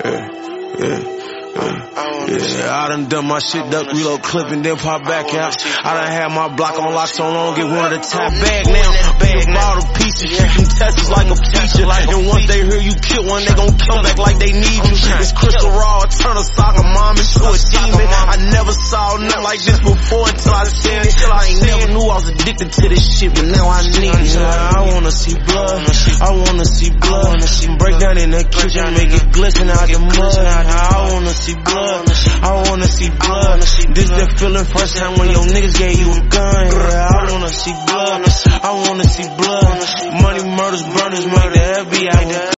I done my shit, duck, reload, clip, and then pop back out. I done had my block on lock so long, get one of the top bag now. Bag all the pieces, shoot them testers like a teacher. And once they hear you kill one, they gon' come back like they need you. It's crystal raw, I turn a soccer mom into a demon. I never saw nothing like this before until I seen it. I ain't never knew I was addicted to this shit, but now I need it. I wanna see blood, I wanna see blood. Break down in the kitchen, make it glisten out the mud. I wanna see blood, I wanna see blood. This the feeling first time when your niggas gave you a gun. Yeah, I wanna see blood, I wanna see blood. Money, murders, burners, make the FBI